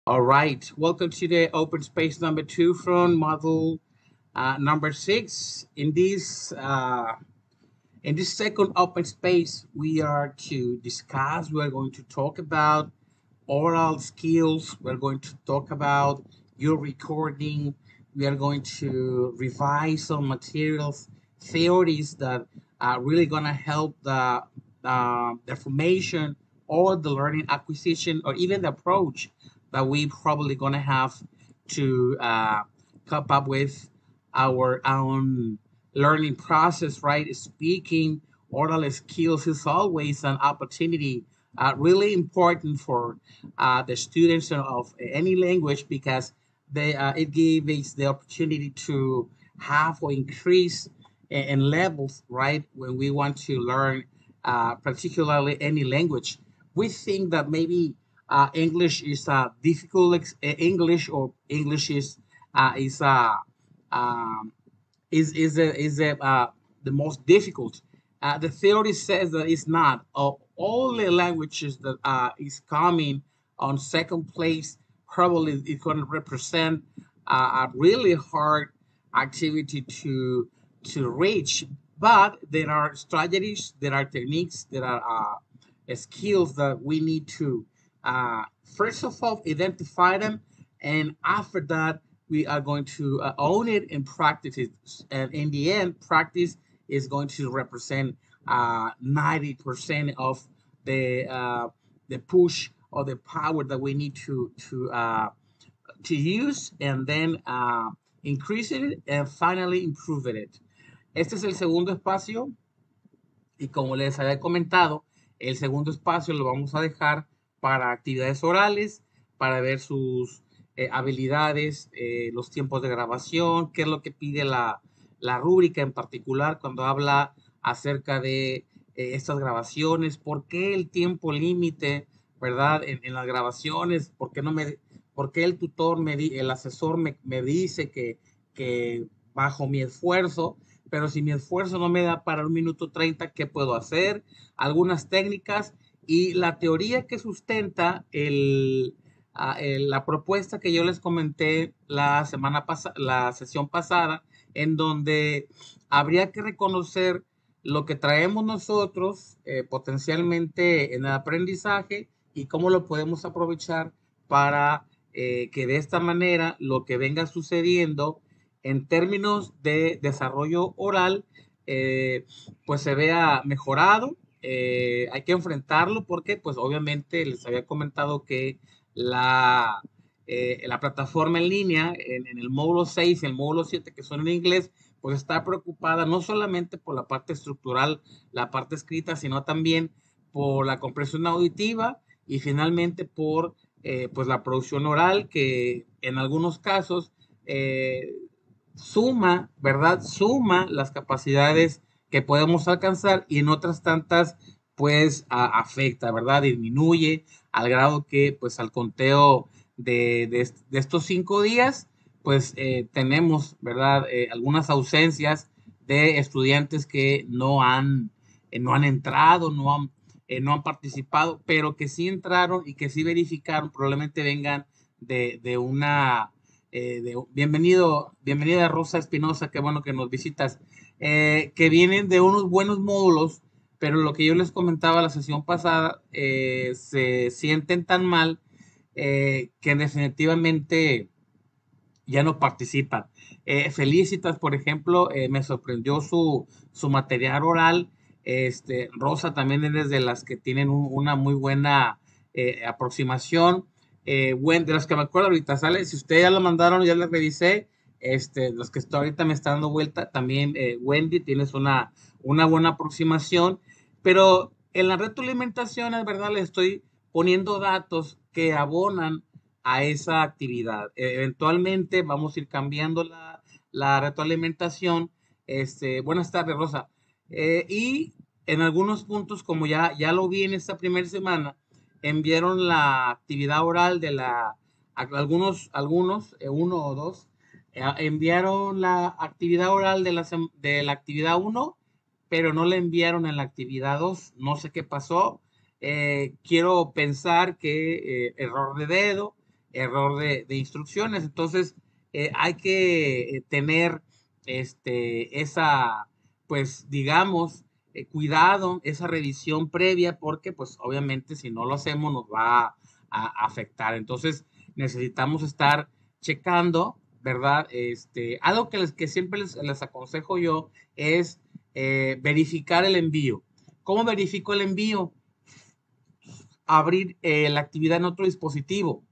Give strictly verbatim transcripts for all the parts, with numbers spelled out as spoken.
All right, welcome to the open space number two from model uh, number six. In this uh, in this second open space, we are to discuss. We are going to talk about oral skills. We're going to talk about your recording. We are going to revise some materials, theories that are really going to help the, uh, the formation or the learning acquisition or even the approach that we probably going to have to uh, come up with our own learning process, right? Speaking oral skills is always an opportunity, uh, really important for uh, the students of any language because they uh, it gives the opportunity to have or increase in, in levels, right? When we want to learn, uh, particularly any language, we think that maybe uh, English is a difficult ex- uh, English or English is uh, is a um, is is a, is a, uh, the most difficult. Uh, the theory says that it's not. Of all the languages that uh, is coming on second place, probably it's going to represent uh, a really hard activity to to reach. But there are strategies, there are techniques, there are uh, skills that we need to uh, first of all identify them, and after that we are going to uh, own it and practice it. And in the end, practice is going to represent uh, ninety percent of the uh, the push or the power that we need to to uh, to use and then uh, increase it and finally improve it. Este es el segundo espacio y como les había comentado, el segundo espacio lo vamos a dejar para actividades orales, para ver sus eh, habilidades, eh, los tiempos de grabación, qué es lo que pide la, la rúbrica en particular cuando habla acerca de eh, estas grabaciones, por qué el tiempo límite, ¿verdad? En, en, las grabaciones, por qué no me, por qué el tutor, me di, el asesor me, me dice que, que bajo mi esfuerzo, pero si mi esfuerzo no me da para un minuto treinta, ¿qué puedo hacer? Algunas técnicas y la teoría que sustenta el, uh, el, la propuesta que yo les comenté la semana pasada, la sesión pasada, en donde habría que reconocer lo que traemos nosotros eh, potencialmente en el aprendizaje y cómo lo podemos aprovechar para eh, que de esta manera lo que venga sucediendo en términos de desarrollo oral, eh, pues se vea mejorado. Eh, hay que enfrentarlo porque, pues obviamente, les había comentado que la, eh, la plataforma en línea, en, en el módulo seis y el módulo siete, que son en inglés, pues está preocupada no solamente por la parte estructural, la parte escrita, sino también por la comprensión auditiva y finalmente por eh, pues la producción oral, que en algunos casos eh, suma, ¿verdad? Suma las capacidades que podemos alcanzar y en otras tantas, pues a, afecta, ¿verdad? Disminuye al grado que, pues al conteo de, de, de estos cinco días, pues eh, tenemos, ¿verdad? Eh, algunas ausencias de estudiantes que no han, eh, no han entrado, no han, eh, no han participado, pero que sí entraron y que sí verificaron, probablemente vengan de, de una eh, de, bienvenido, bienvenida Rosa Espinosa, qué bueno que nos visitas, eh, que vienen de unos buenos módulos, pero lo que yo les comentaba la sesión pasada, eh, se sienten tan mal eh, que definitivamente ya no participan. Eh, Felicitas, por ejemplo, eh, me sorprendió su, su material oral. Este, Rosa también es de las que tienen un, una muy buena eh, aproximación. Eh, bueno, de las que me acuerdo ahorita, ¿sale? Si ustedes ya lo mandaron, ya les revisé. Este, los que estoy ahorita me están dando vuelta, también eh, Wendy, tienes una, una buena aproximación. Pero en la retroalimentación, es verdad, le estoy poniendo datos que abonan a esa actividad. E- eventualmente vamos a ir cambiando la, la retroalimentación. Este, buenas tardes, Rosa. Eh, y en algunos puntos, como ya, ya lo vi en esta primera semana, enviaron la actividad oral de la, algunos, algunos, eh, uno o dos, eh, enviaron la actividad oral de la, de la actividad uno, pero no la enviaron en la actividad dos. No sé qué pasó. Eh, quiero pensar que eh, error de dedo, error de, de instrucciones. Entonces, eh, hay que eh, tener este, esa, pues, digamos, eh, cuidado, esa revisión previa, porque, pues, obviamente, si no lo hacemos, nos va a, a afectar. Entonces, necesitamos estar checando, ¿verdad? Este, algo que, les, que siempre les, les aconsejo yo es eh, verificar el envío. ¿Cómo verifico el envío? Abrir eh, la actividad en otro dispositivo,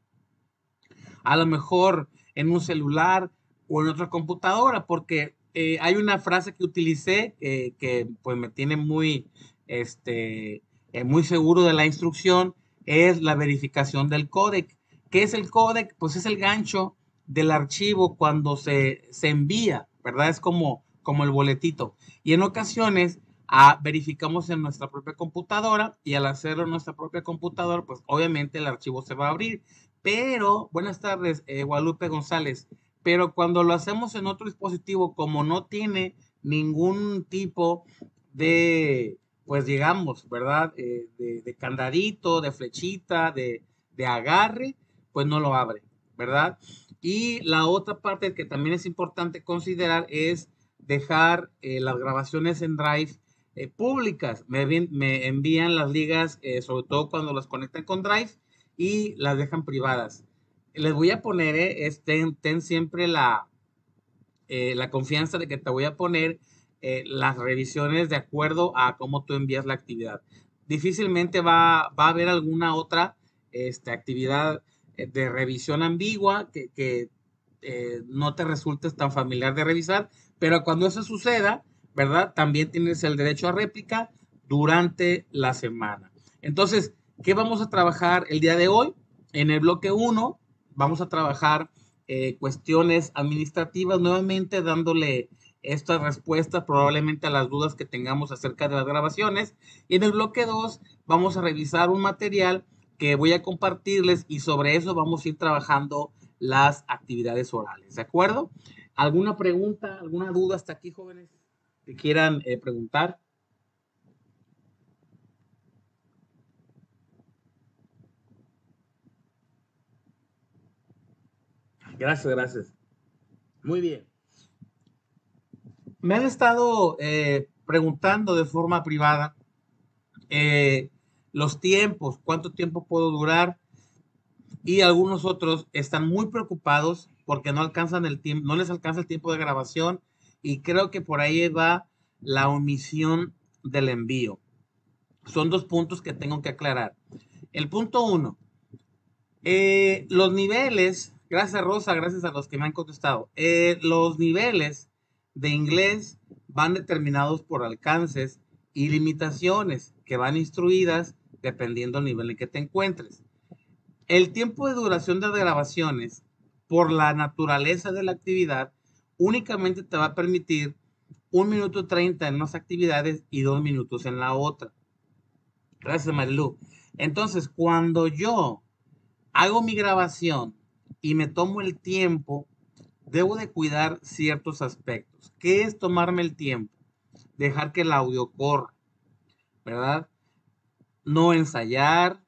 a lo mejor en un celular o en otra computadora, porque eh, hay una frase que utilicé eh, que pues me tiene muy, este, eh, muy seguro de la instrucción, es la verificación del códec. ¿Qué es el códec? Pues es el gancho del archivo cuando se, se envía, ¿verdad? Es como, como el boletito. Y en ocasiones ah, verificamos en nuestra propia computadora y al hacerlo en nuestra propia computadora, pues obviamente el archivo se va a abrir. Pero, buenas tardes, eh, Guadalupe González. Pero cuando lo hacemos en otro dispositivo, como no tiene ningún tipo de, pues digamos, ¿verdad? Eh, de, de candadito, de flechita, de, de agarre, pues no lo abre, ¿verdad? Y la otra parte que también es importante considerar es dejar eh, las grabaciones en Drive eh, públicas. Me, me, envían las ligas, eh, sobre todo cuando las conectan con Drive y las dejan privadas. Les voy a poner, eh, este, ten siempre la, eh, la confianza de que te voy a poner eh, las revisiones de acuerdo a cómo tú envías la actividad. Difícilmente va, va a haber alguna otra este, actividad eh, de revisión ambigua que, que eh, no te resulte tan familiar de revisar, pero cuando eso suceda, ¿verdad? También tienes el derecho a réplica durante la semana. Entonces, ¿qué vamos a trabajar el día de hoy? En el bloque uno vamos a trabajar eh, cuestiones administrativas, nuevamente dándole estas respuestas probablemente a las dudas que tengamos acerca de las grabaciones. Y en el bloque dos vamos a revisar un material que voy a compartirles y sobre eso vamos a ir trabajando las actividades orales, ¿de acuerdo? ¿Alguna pregunta, alguna duda hasta aquí, jóvenes, que quieran eh, preguntar? Gracias, gracias. Muy bien. Me han estado eh, preguntando de forma privada eh, los tiempos, cuánto tiempo puedo durar, y algunos otros están muy preocupados porque no alcanzan el tiempo, no les alcanza el tiempo de grabación, y creo que por ahí va la omisión del envío. Son dos puntos que tengo que aclarar. El punto uno, eh, los niveles, gracias Rosa, gracias a los que me han contestado, eh, los niveles de inglés van determinados por alcances y limitaciones que van instruidas dependiendo del nivel en que te encuentres. El tiempo de duración de las grabaciones, por la naturaleza de la actividad, únicamente te va a permitir un minuto treinta en unas actividades y dos minutos en la otra. Gracias, Marilu. Entonces, cuando yo hago mi grabación y me tomo el tiempo, debo de cuidar ciertos aspectos. ¿Qué es tomarme el tiempo? Dejar que el audio corra, ¿verdad? No ensayar,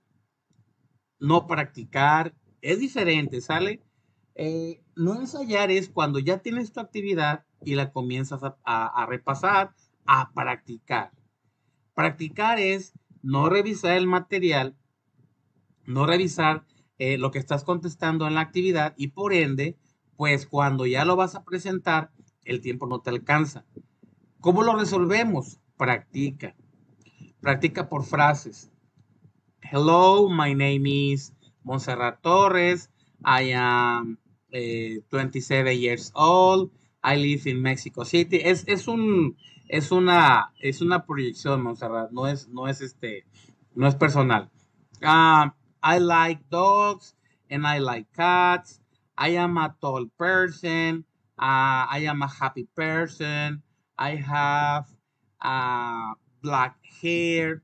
no practicar, es diferente, ¿sale? Eh, no ensayar es cuando ya tienes tu actividad y la comienzas a, a, a repasar, a practicar. Practicar es no revisar el material, no revisar eh, lo que estás contestando en la actividad y por ende, pues cuando ya lo vas a presentar, el tiempo no te alcanza. ¿Cómo lo resolvemos? Practica. Practica por frases. Hello, my name is Montserrat Torres. I am eh, twenty-seven years old. I live in Mexico City. Es, es un es una es una proyección, Montserrat. No es no es este no es personal. Um, I like dogs and I like cats. I am a tall person. Uh, I am a happy person. I have uh, black hair.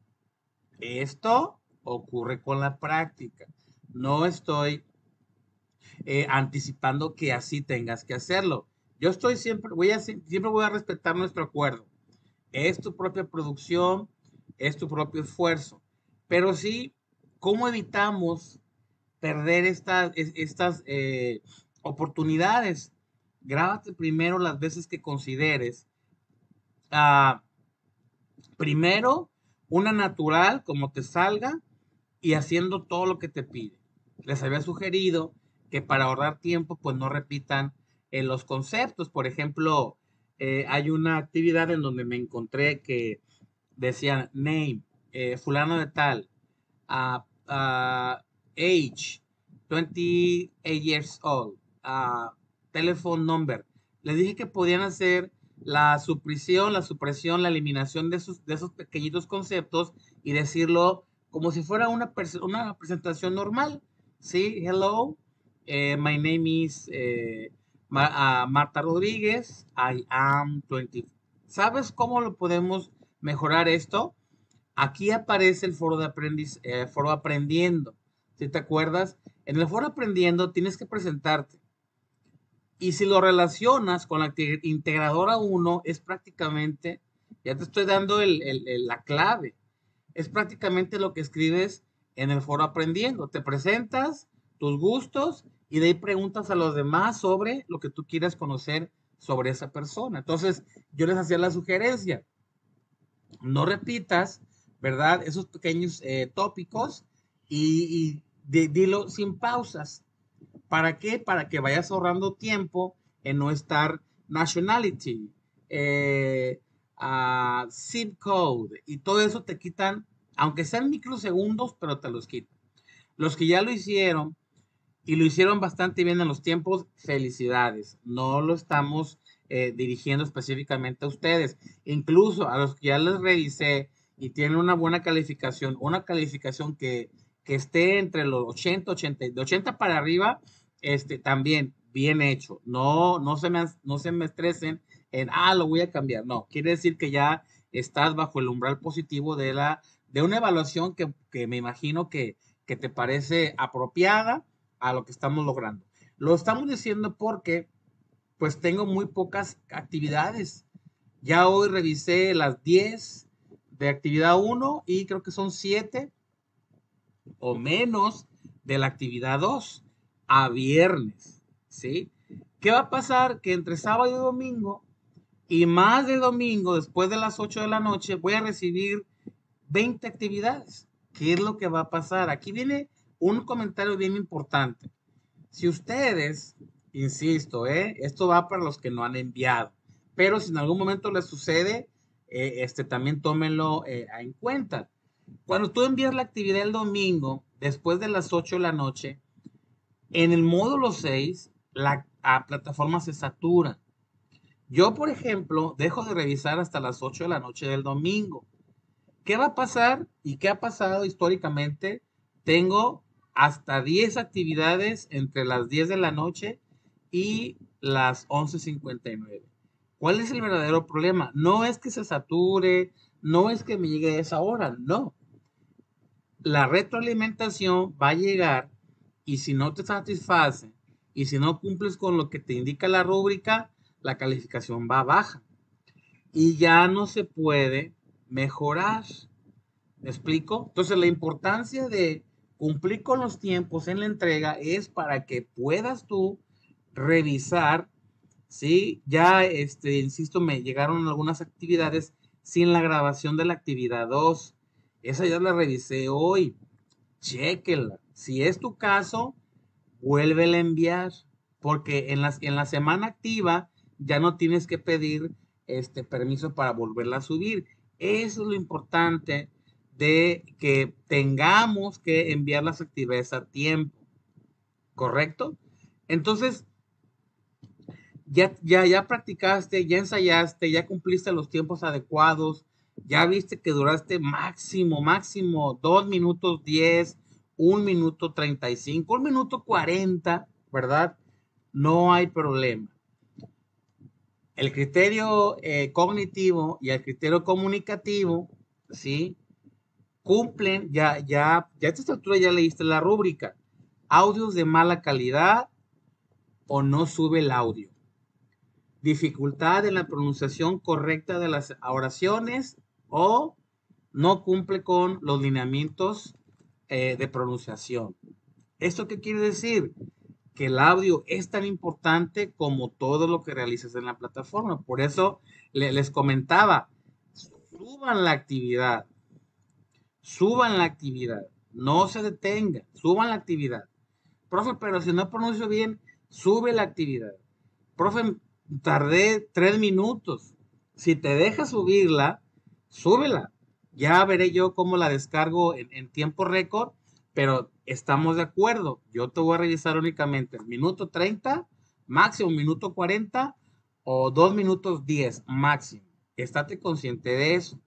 Esto ocurre con la práctica. No estoy eh, anticipando que así tengas que hacerlo. Yo estoy siempre, voy a, siempre voy a respetar nuestro acuerdo. Es tu propia producción, es tu propio esfuerzo. Pero sí, ¿cómo evitamos perder esta- es- estas eh, oportunidades. Grábate primero las veces que consideres. Ah, primero, una natural, como te salga, y haciendo todo lo que te pide. Les había sugerido que para ahorrar tiempo, pues no repitan eh, los conceptos. Por ejemplo, eh, hay una actividad en donde me encontré que decían name, eh, fulano de tal, uh, uh, age, twenty-eight years old, uh, telephone number. Les dije que podían hacer la supresión, la supresión, la eliminación de esos, de esos pequeñitos conceptos y decirlo como si fuera una, una presentación normal. Sí, hello, eh, my name is eh, Ma- uh, Marta Rodríguez, I am twenty. ¿Sabes cómo lo podemos mejorar esto? Aquí aparece el foro de aprendiz, eh, foro aprendiendo. Si te acuerdas, en el foro aprendiendo tienes que presentarte. Y si lo relacionas con la integradora uno, es prácticamente, ya te estoy dando el, el, el, la clave, es prácticamente lo que escribes en el foro aprendiendo. Te presentas, tus gustos, y de ahí preguntas a los demás sobre lo que tú quieras conocer sobre esa persona. Entonces, yo les hacía la sugerencia, no repitas, ¿verdad? Esos pequeños eh, tópicos y, y de, dilo sin pausas. ¿Para qué? Para que vayas ahorrando tiempo en no estar nationality, eh, uh, zip code y todo eso te quitan, aunque sean microsegundos, pero te los quitan. Los que ya lo hicieron y lo hicieron bastante bien en los tiempos, felicidades. No lo estamos eh, dirigiendo específicamente a ustedes. Incluso a los que ya les revisé y tienen una buena calificación, una calificación que, que esté entre los ochenta, ochenta, de ochenta para arriba, este, también bien hecho. No, no, se me, no se me estresen en, ah, lo voy a cambiar. No, quiere decir que ya estás bajo el umbral positivo de, la, de una evaluación que, que me imagino que, que te parece apropiada a lo que estamos logrando. Lo estamos diciendo porque pues tengo muy pocas actividades. Ya hoy revisé las diez de actividad uno y creo que son siete o menos de la actividad dos a viernes, ¿sí? ¿Qué va a pasar? Que entre sábado y domingo y más de domingo, después de las ocho de la noche, voy a recibir veinte actividades. ¿Qué es lo que va a pasar? Aquí viene un comentario bien importante. Si ustedes, insisto, ¿eh? Esto va para los que no han enviado, pero si en algún momento les sucede, eh, este, también tómenlo eh, en cuenta. Cuando tú envías la actividad el domingo, después de las ocho de la noche, en el módulo seis, la, la plataforma se satura. Yo, por ejemplo, dejo de revisar hasta las ocho de la noche del domingo. ¿Qué va a pasar y qué ha pasado históricamente? Tengo hasta diez actividades entre las diez de la noche y las once cincuenta y nueve. ¿Cuál es el verdadero problema? No es que se sature, no es que me llegue a esa hora, no. La retroalimentación va a llegar y si no te satisface y si no cumples con lo que te indica la rúbrica, la calificación va baja y ya no se puede mejorar. ¿Me explico? Entonces, la importancia de cumplir con los tiempos en la entrega es para que puedas tú revisar, ¿sí? Ya, este, insisto, me llegaron algunas actividades sin la grabación de la actividad dos. Esa ya la revisé hoy. Chéquela. Si es tu caso, vuélvela a enviar, porque en, las, en la semana activa ya no tienes que pedir este permiso para volverla a subir. Eso es lo importante de que tengamos que enviar las actividades a tiempo, ¿correcto? Entonces, ya, ya, ya practicaste, ya ensayaste, ya cumpliste los tiempos adecuados, ya viste que duraste máximo, máximo dos minutos diez, un minuto treinta y cinco, un minuto cuarenta, ¿verdad? No hay problema. El criterio eh, cognitivo y el criterio comunicativo, ¿sí? Cumplen, ya, ya, ya a esta altura ya leíste la rúbrica. Audios de mala calidad o no sube el audio. Dificultad en la pronunciación correcta de las oraciones o no cumple con los lineamientos eh, de pronunciación. ¿Esto qué quiere decir? Que el audio es tan importante como todo lo que realices en la plataforma. Por eso le- les comentaba, suban la actividad, suban la actividad, no se detengan, suban la actividad. Profe, pero si no pronuncio bien, sube la actividad. Profe, tardé tres minutos. Si te deja subirla, súbela. Ya veré yo cómo la descargo en, en tiempo récord, pero estamos de acuerdo. Yo te voy a revisar únicamente el minuto treinta, máximo minuto cuarenta o dos minutos diez máximo. Estate consciente de eso.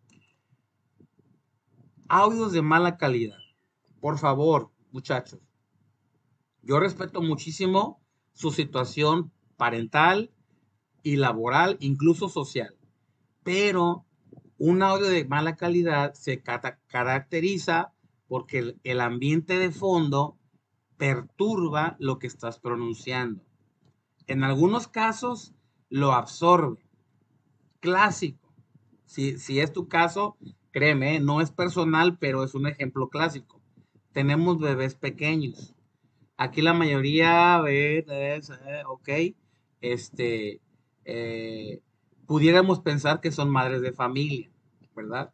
Audios de mala calidad. Por favor, muchachos. Yo respeto muchísimo su situación parental y laboral, incluso social, pero un audio de mala calidad se cata- caracteriza porque el, el ambiente de fondo perturba lo que estás pronunciando. En algunos casos lo absorbe. Clásico. Si, si es tu caso, créeme, no es personal, pero es un ejemplo clásico. Tenemos bebés pequeños. Aquí la mayoría ve, es, eh, ok, este, eh, pudiéramos pensar que son madres de familia, ¿verdad?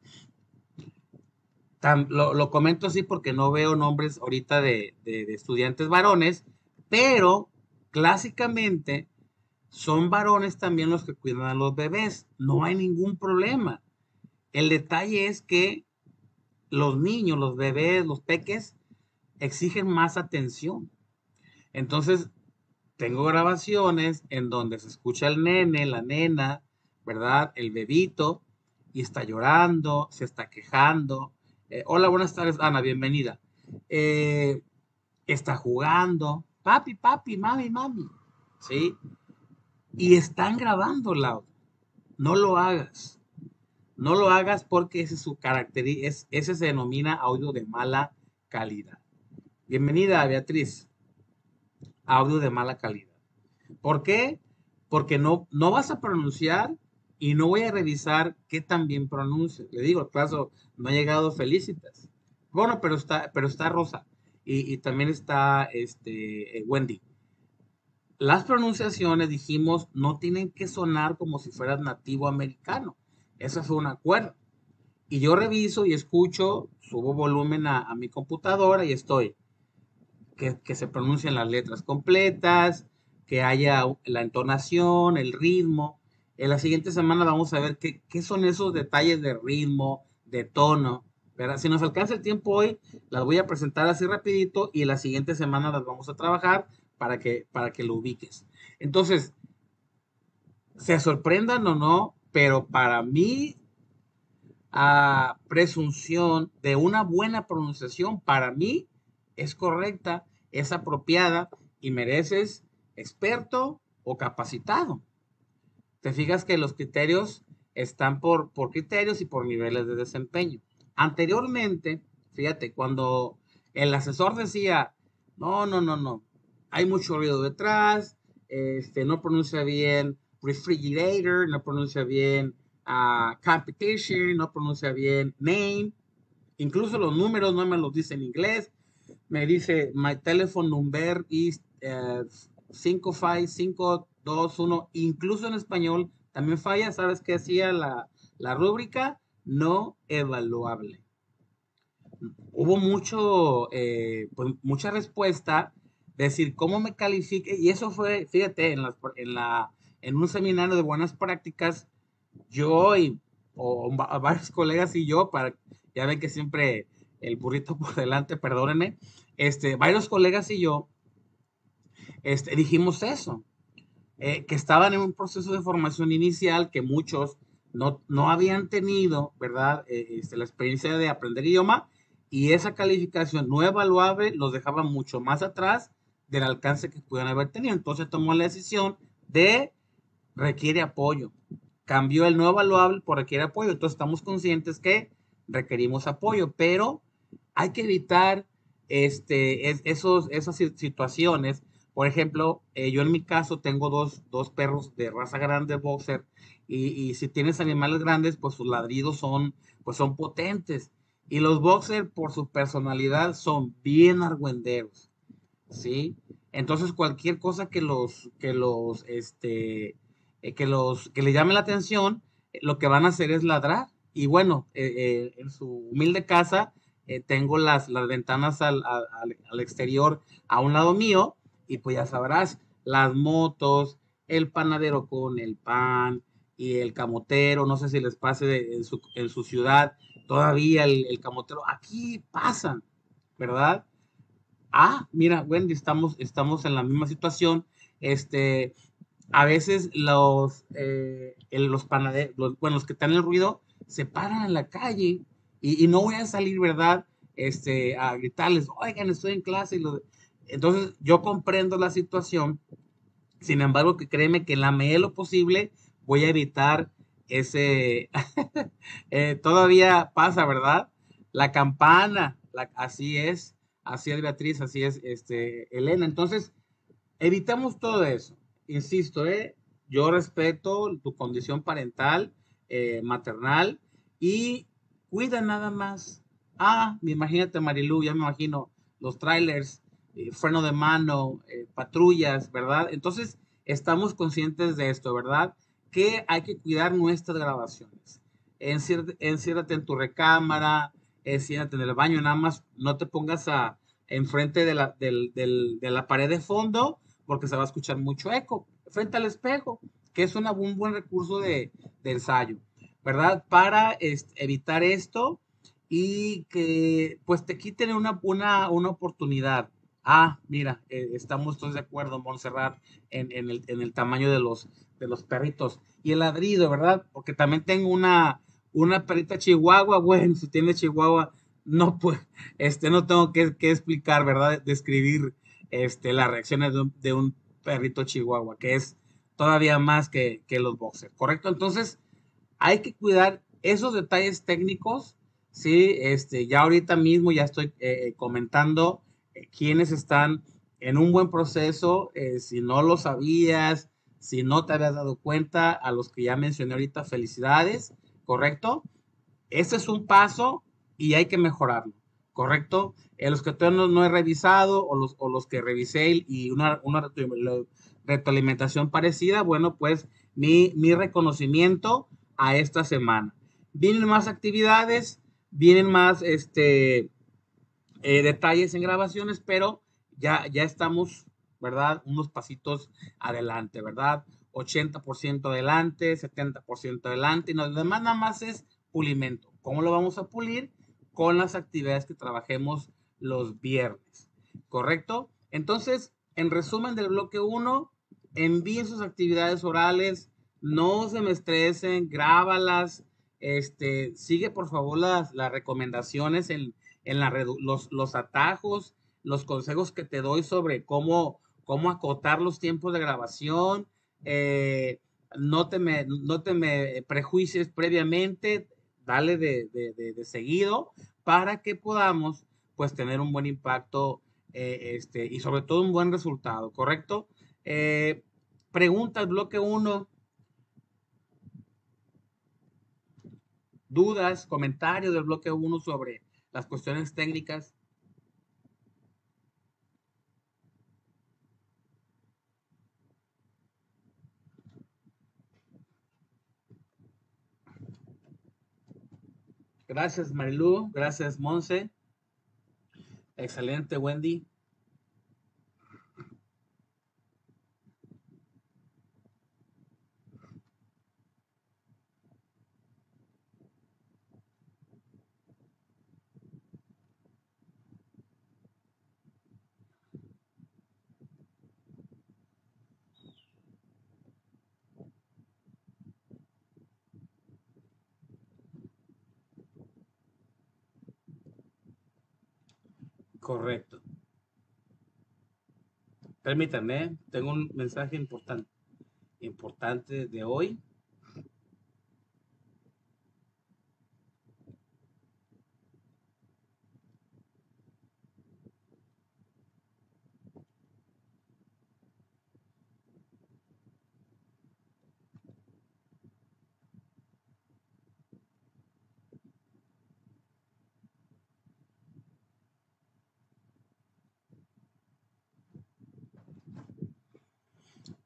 Tam- lo, lo comento así porque no veo nombres ahorita de, de- de estudiantes varones, pero clásicamente son varones también los que cuidan a los bebés. No hay ningún problema. El detalle es que los niños, los bebés, los peques exigen más atención. Entonces, tengo grabaciones en donde se escucha el nene, la nena, ¿verdad? El bebito, y está llorando, se está quejando. Eh, hola, buenas tardes, Ana, bienvenida. Eh, Está jugando, papi, papi, mami, mami, ¿sí? Y están grabando el audio. No lo hagas. No lo hagas porque ese es su carácter, es, ese se denomina audio de mala calidad. Bienvenida, Beatriz. Audio de mala calidad. ¿Por qué? Porque no, no vas a pronunciar y no voy a revisar qué tan bien pronuncia. Le digo, el caso, no ha llegado Felicitas. Bueno, pero está, pero está Rosa y, y también está este, eh, Wendy. Las pronunciaciones, dijimos, no tienen que sonar como si fueras nativo americano. Eso fue un acuerdo. Y yo reviso y escucho, subo volumen a, a mi computadora y estoy que, que se pronuncien las letras completas, que haya la entonación, el ritmo. En la siguiente semana vamos a ver qué, qué son esos detalles de ritmo, de tono, ¿verdad? Si nos alcanza el tiempo hoy, las voy a presentar así rapidito y la siguiente semana las vamos a trabajar para que, para que lo ubiques. Entonces, se sorprendan o no, pero para mí, a presunción de una buena pronunciación, para mí es correcta, es apropiada y mereces experto o capacitado. Te fijas que los criterios están por, por criterios y por niveles de desempeño. Anteriormente, fíjate, cuando el asesor decía, no, no, no, no, hay mucho ruido detrás, este, no pronuncia bien refrigerator, no pronuncia bien uh, competition, no pronuncia bien name, incluso los números no me los dice en inglés, me dice my telephone number is uh, cinco cinco cinco dos uno, incluso en español también falla. ¿Sabes qué hacía la, la rúbrica? No evaluable. Hubo mucho, eh, pues, mucha respuesta, decir, ¿cómo me califique? Y eso fue, fíjate, en, las, en, la, en un seminario de buenas prácticas, yo y o, o varios colegas y yo, para, ya ven que siempre el burrito por delante, perdónenme, este, varios colegas y yo, este, dijimos eso, eh, que estaban en un proceso de formación inicial que muchos no, no habían tenido, ¿verdad? Eh, este, la experiencia de aprender idioma y esa calificación no evaluable los dejaba mucho más atrás del alcance que pudieran haber tenido. Entonces tomó la decisión de requiere apoyo. Cambió el no evaluable por requiere apoyo. Entonces estamos conscientes que requerimos apoyo, pero hay que evitar este, es, esos, esas situaciones. Por ejemplo, eh, yo en mi caso tengo dos, dos perros de raza grande, boxer, y, y si tienes animales grandes, pues sus ladridos son, pues son potentes. Y los boxers, por su personalidad, son bien argüenderos, ¿sí? Entonces, cualquier cosa que los, que los, este, eh, que los, que le llame la atención, eh, lo que van a hacer es ladrar. Y bueno, eh, eh, en su humilde casa, eh, tengo las, las ventanas al, al, al- al exterior a un lado mío, y pues ya sabrás, las motos, el panadero con el pan, y el camotero, no sé si les pase de- en su, en su ciudad, todavía el, el camotero, aquí pasan, ¿verdad? Ah, mira, Wendy, estamos, estamos en la misma situación. Este, a veces los, eh, el- los panaderos, los, bueno, los que están en el ruido, se paran en la calle, y, y no voy a salir, ¿verdad? Este, a gritarles, oigan, estoy en clase. Y lo- entonces, yo comprendo la situación. Sin embargo, que créeme que en la medida de lo posible voy a evitar ese. Eh, todavía pasa, ¿verdad? La campana, la- así es, así es Beatriz, así es este, Elena. Entonces, evitamos todo eso. Insisto, ¿eh? Yo respeto tu condición parental, eh, maternal, y cuida nada más. Ah, imagínate, Marilu, ya me imagino los trailers, eh, freno de mano, eh, patrullas, ¿verdad? Entonces, estamos conscientes de esto, ¿verdad? Que hay que cuidar nuestras grabaciones. Enciérrate, enciérrate en tu recámara, enciérrate en el baño, nada más no te pongas a, enfrente de la, del- del- de la pared de fondo, porque se va a escuchar mucho eco. Frente al espejo, que es una, un buen recurso de, de ensayo, ¿verdad? Para este, evitar esto, y que pues te quiten una, una, una oportunidad. Ah, mira, eh, estamos todos de acuerdo, Montserrat, en, en, el, en el tamaño de los, de los perritos. Y el ladrido, ¿verdad? Porque también tengo una, una perrita chihuahua. Bueno, si tiene chihuahua, no, pues, este, no tengo que, que explicar, ¿verdad? Describir este, las reacciones de un, de un perrito chihuahua, que es todavía más que, que los boxers, ¿correcto? Entonces, hay que cuidar esos detalles técnicos, ¿sí? Este, ya ahorita mismo ya estoy eh, eh, comentando eh, quiénes están en un buen proceso, eh, si no lo sabías, si no te habías dado cuenta, a los que ya mencioné ahorita, felicidades, ¿correcto? Este es un paso y hay que mejorarlo, ¿correcto? En los que todavía no, no he revisado, o los, o los que revisé y una, una retroalimentación parecida, bueno, pues mi, mi reconocimiento a esta semana. Vienen más actividades, vienen más este, eh, detalles en grabaciones, pero ya, ya estamos, ¿verdad? Unos pasitos adelante, ¿verdad? Ochenta por ciento adelante, setenta por ciento adelante, y lo demás nada más es pulimento. ¿Cómo lo vamos a pulir? Con las actividades que trabajemos los viernes, ¿correcto? Entonces, en resumen del bloque uno, envíen sus actividades orales, no se me estresen, grábalas, este, sigue por favor las, las recomendaciones en, en la los, los atajos, los consejos que te doy sobre cómo, cómo acotar los tiempos de grabación. eh, no, te me, no te me prejuicies previamente, dale de, de, de, de seguido, para que podamos pues tener un buen impacto, eh, este, y sobre todo un buen resultado, ¿correcto? Eh, pregunta al bloque uno, dudas, comentarios del bloque uno sobre las cuestiones técnicas. Gracias, Marilu. Gracias, Monse. Excelente, Wendy. Correcto. Permítanme, tengo un mensaje importante, importante de hoy.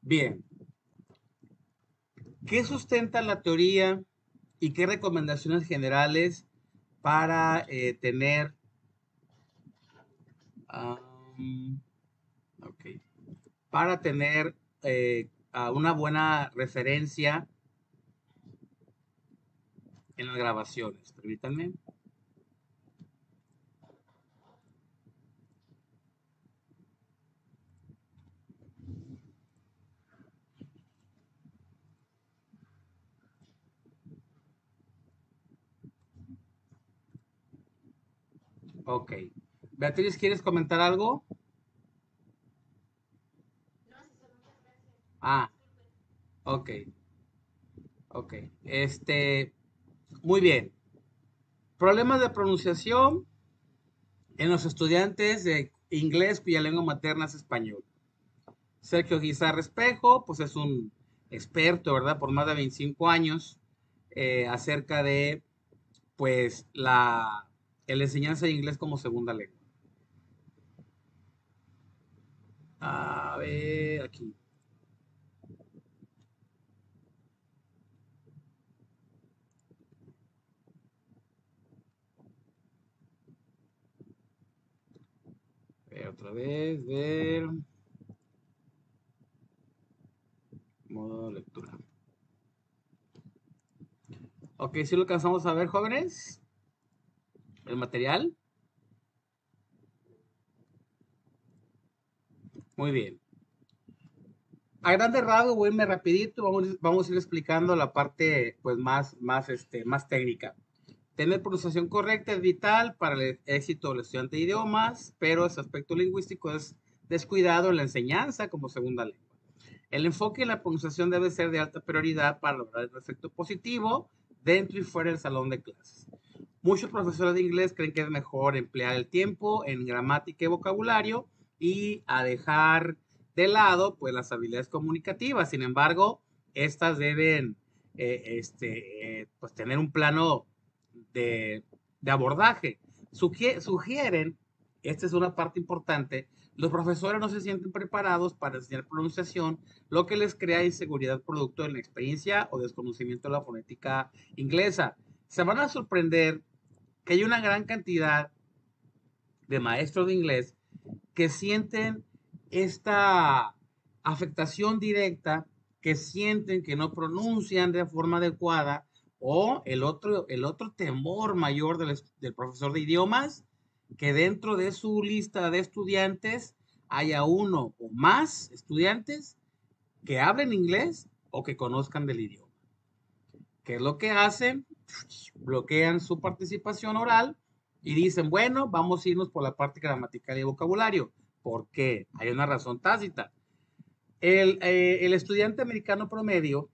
Bien, ¿qué sustenta la teoría y qué recomendaciones generales para eh, tener um, okay, para tener eh, a una buena referencia en las grabaciones? Permítanme. Ok. Beatriz, ¿quieres comentar algo? Ah, ok, ok. Este, muy bien. Problemas de pronunciación en los estudiantes de inglés cuya lengua materna es español. Sergio Guizar Espejo, pues es un experto, ¿verdad? Por más de veinticinco años eh, acerca de, pues, la, la enseñanza de inglés como segunda lengua. A ver, aquí. A ver, otra vez, ver. Modo lectura. Ok, si lo alcanzamos a ver, jóvenes, el material. Muy bien. A grandes rasgos, voy a irme rapidito, vamos, vamos a ir explicando la parte pues más, más, este, más técnica. Tener pronunciación correcta es vital para el éxito del estudiante de idiomas, pero ese aspecto lingüístico es descuidado en la enseñanza como segunda lengua. El enfoque en la pronunciación debe ser de alta prioridad para lograr el efecto positivo dentro y fuera del salón de clases. Muchos profesores de inglés creen que es mejor emplear el tiempo en gramática y vocabulario y a dejar de lado pues las habilidades comunicativas. Sin embargo, estas deben eh, este, eh, pues tener un plano de, de abordaje. Sugieren, sugieren, esta es una parte importante, los profesores no se sienten preparados para enseñar pronunciación, lo que les crea inseguridad producto de la experiencia o desconocimiento de la fonética inglesa. Se van a sorprender que hay una gran cantidad de maestros de inglés que sienten esta afectación directa, que sienten que no pronuncian de forma adecuada, o el otro, el otro temor mayor del, del profesor de idiomas, que dentro de su lista de estudiantes haya uno o más estudiantes que hablen inglés o que conozcan del idioma. ¿Qué es lo que hacen? Bloquean su participación oral y dicen, bueno, vamos a irnos por la parte gramatical y vocabulario. ¿Por qué? Hay una razón tácita. El, eh, el estudiante americano promedio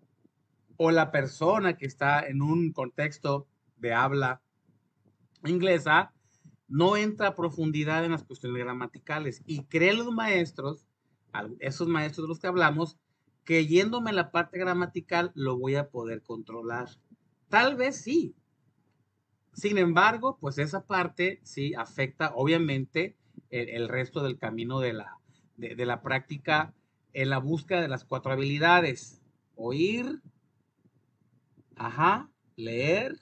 o la persona que está en un contexto de habla inglesa no entra a profundidad en las cuestiones gramaticales y creen los maestros, esos maestros de los que hablamos, que yéndome en la parte gramatical lo voy a poder controlar. Tal vez sí. Sin embargo, pues esa parte sí afecta obviamente el, el resto del camino de la, de, de la práctica en la búsqueda de las cuatro habilidades. Oír, ajá, leer,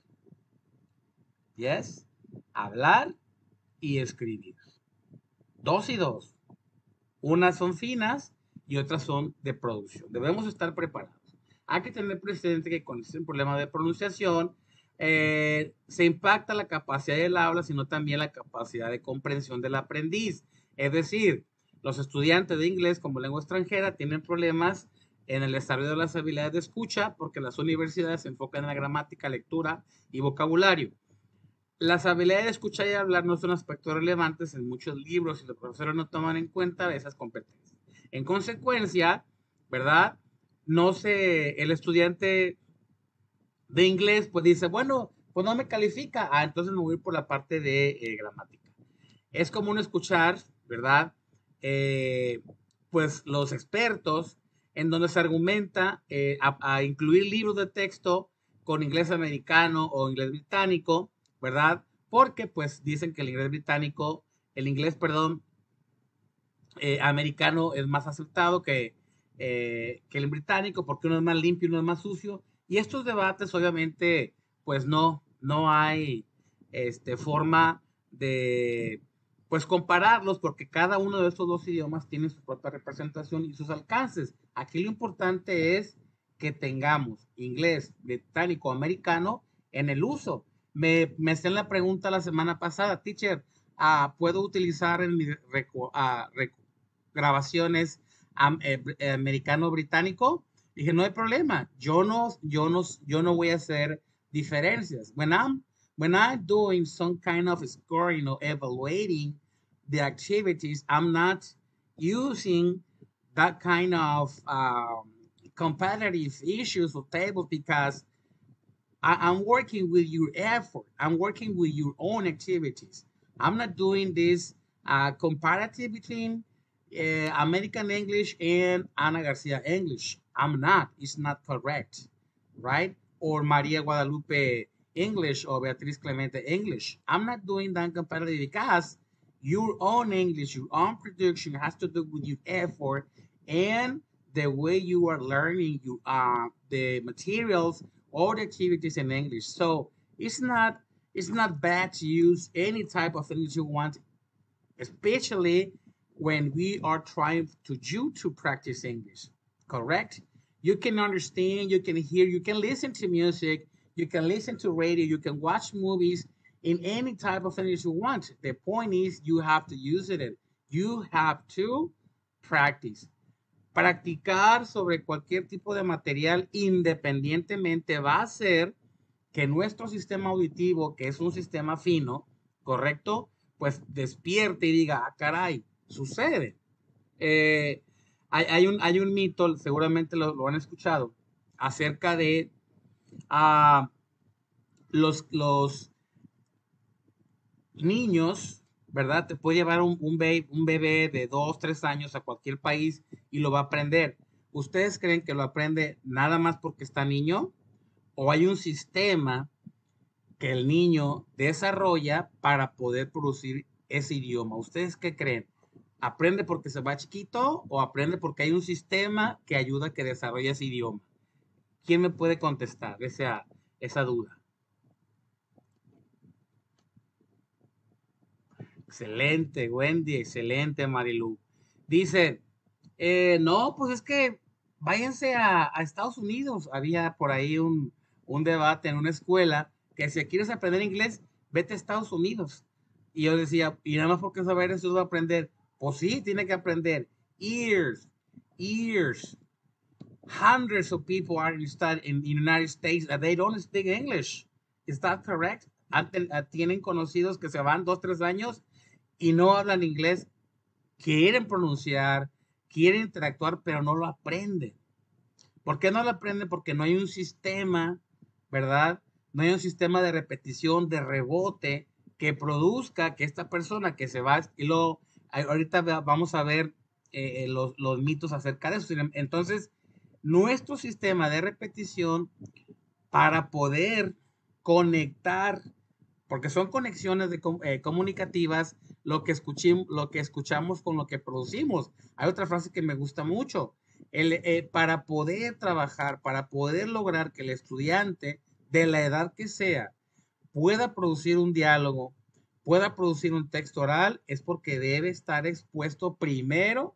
yes, hablar y escribir. Dos y dos. Unas son finas y otras son de producción. Debemos estar preparados. Hay que tener presente que con este problema de pronunciación eh, se impacta la capacidad del habla, sino también la capacidad de comprensión del aprendiz. Es decir, los estudiantes de inglés como lengua extranjera tienen problemas en el desarrollo de las habilidades de escucha porque las universidades se enfocan en la gramática, lectura y vocabulario. Las habilidades de escuchar y hablar no son aspectos relevantes en muchos libros y los profesores no toman en cuenta esas competencias. En consecuencia, ¿verdad? No sé, el estudiante de inglés pues dice, bueno, pues no me califica, ah, entonces me voy por la parte de eh, gramática. Es común escuchar, ¿verdad? Eh, pues los expertos en donde se argumenta eh, a, a incluir libros de texto con inglés americano o inglés británico, ¿verdad? Porque pues dicen que el inglés británico, el inglés, perdón, eh, americano es más aceptado que eh, que el británico, porque uno es más limpio y uno es más sucio. Y estos debates, obviamente, pues no, no hay este, forma de pues compararlos porque cada uno de estos dos idiomas tiene su propia representación y sus alcances. Aquí lo importante es que tengamos inglés, británico, americano en el uso. Me, me hacían la pregunta la semana pasada, teacher, uh, ¿puedo utilizar en mis reco uh, rec grabaciones am, eh, eh, americano-británico? Dije, no hay problema, yo no, yo no, yo no voy a hacer diferencias. When I'm, when I'm doing some kind of scoring or evaluating the activities, I'm not using that kind of um, competitive issues or tables because I, I'm working with your effort. I'm working with your own activities. I'm not doing this uh, comparative between uh, American English and Ana Garcia English. I'm not. It's not correct, right? Or Maria Guadalupe English or Beatriz Clemente English. I'm not doing that comparative because your own English, your own production has to do with your effort and the way you are learning you uh, the materials or the activities in English. So it's not it's not bad to use any type of English you want, especially when we are trying to do to practice English. Correct? You can understand, you can hear, you can listen to music, you can listen to radio, you can watch movies in any type of English you want. The point is you have to use it. You have to practice. Practicar sobre cualquier tipo de material independientemente va a hacer que nuestro sistema auditivo, que es un sistema fino, ¿correcto? Pues despierte y diga, ah, caray, sucede. Eh, hay, hay, un, hay un mito, seguramente lo, lo han escuchado, acerca de uh, los, los niños, ¿verdad? Te puede llevar un, un, bebé, un bebé de dos, tres años a cualquier país y lo va a aprender. ¿Ustedes creen que lo aprende nada más porque está niño? ¿O hay un sistema que el niño desarrolla para poder producir ese idioma? ¿Ustedes qué creen? ¿Aprende porque se va chiquito o aprende porque hay un sistema que ayuda a que desarrolle ese idioma? ¿Quién me puede contestar esa, esa duda? Excelente, Wendy, excelente, Marilu. Dice, eh, no, pues es que váyanse a, a Estados Unidos. Había por ahí un, un debate en una escuela que si quieres aprender inglés, vete a Estados Unidos. Y yo decía, y nada más porque saber eso va a aprender. Pues sí, tiene que aprender. Years, years. Hundreds of people are in, in the United States that they don't speak English. Is that correct? Tienen conocidos que se van dos, tres años y no hablan inglés, quieren pronunciar, quieren interactuar, pero no lo aprenden. ¿Por qué no lo aprenden? Porque no hay un sistema, ¿verdad? No hay un sistema de repetición, de rebote, que produzca que esta persona que se va, y lo, ahorita vamos a ver eh, los, los mitos acerca de eso. Entonces, nuestro sistema de repetición para poder conectar, porque son conexiones de, eh, comunicativas, lo que, escuchim, lo que escuchamos con lo que producimos. Hay otra frase que me gusta mucho. El, eh, para poder trabajar, para poder lograr que el estudiante, de la edad que sea, pueda producir un diálogo, pueda producir un texto oral, es porque debe estar expuesto primero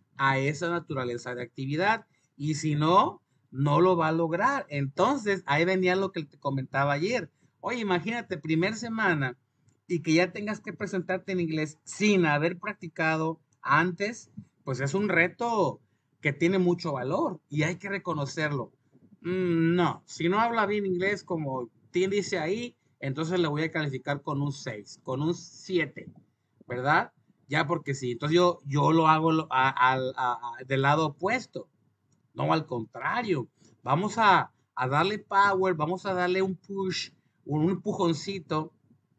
a esa naturaleza de actividad. Y si no, no lo va a lograr. Entonces, ahí venía lo que te comentaba ayer. Oye, imagínate, primer semana y que ya tengas que presentarte en inglés sin haber practicado antes, pues es un reto que tiene mucho valor y hay que reconocerlo. Mm, no, si no habla bien inglés como Tim dice ahí, entonces le voy a calificar con un seis, con un siete, ¿verdad? Ya porque sí, entonces yo, yo lo hago a, a, a, del lado opuesto. No, al contrario, vamos a, a darle power, vamos a darle un push, un empujoncito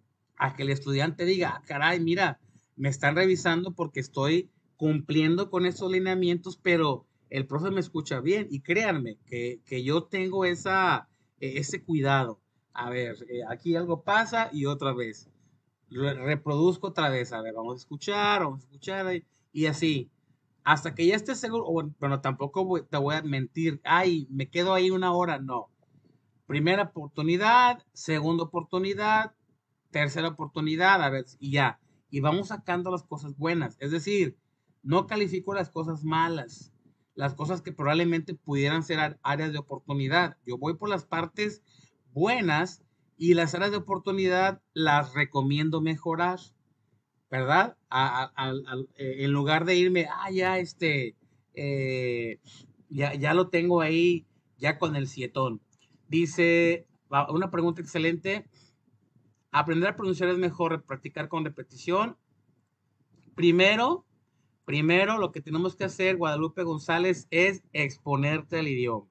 a que el estudiante diga, ah, caray, mira, me están revisando porque estoy cumpliendo con esos lineamientos, pero el profe me escucha bien y créanme que, que yo tengo esa, ese cuidado. A ver, eh, aquí algo pasa y otra vez. Re reproduzco otra vez. A ver, vamos a escuchar, vamos a escuchar y así. Hasta que ya estés seguro, o bueno, bueno, tampoco voy- te voy a mentir, ay, me quedo ahí una hora, no. Primera oportunidad, segunda oportunidad, tercera oportunidad, a ver, y ya. Y vamos sacando las cosas buenas. Es decir, no califico las cosas malas, las cosas que probablemente pudieran ser á- áreas de oportunidad. Yo voy por las partes buenas y las áreas de oportunidad las recomiendo mejorar, ¿verdad? A- a- al- al- eh, en lugar de irme, ah, ya este, eh, ya, ya lo tengo ahí, ya con el sietón. Dice, va, una pregunta excelente. Aprender a pronunciar es mejor practicar con repetición. Primero, primero lo que tenemos que hacer, Guadalupe González, es exponerte al idioma.